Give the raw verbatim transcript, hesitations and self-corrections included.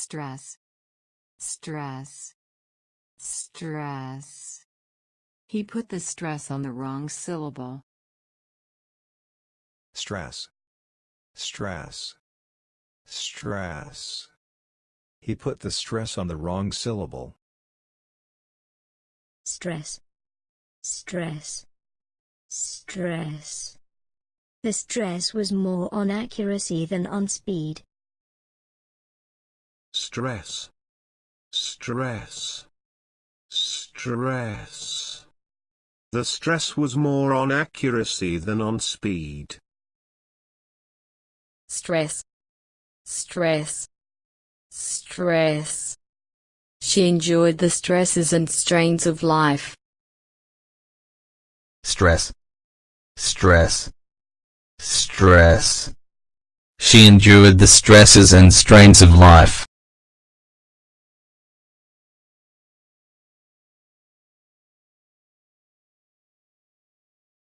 stress, stress, stress. He put the stress on the wrong syllable. Stress, stress, stress. He put the stress on the wrong syllable. Stress, stress, stress. The stress was more on accuracy than on speed. Stress, stress, stress. The stress was more on accuracy than on speed. Stress, stress, stress. She endured the stresses and strains of life. Stress, stress, stress. She endured the stresses and strains of life.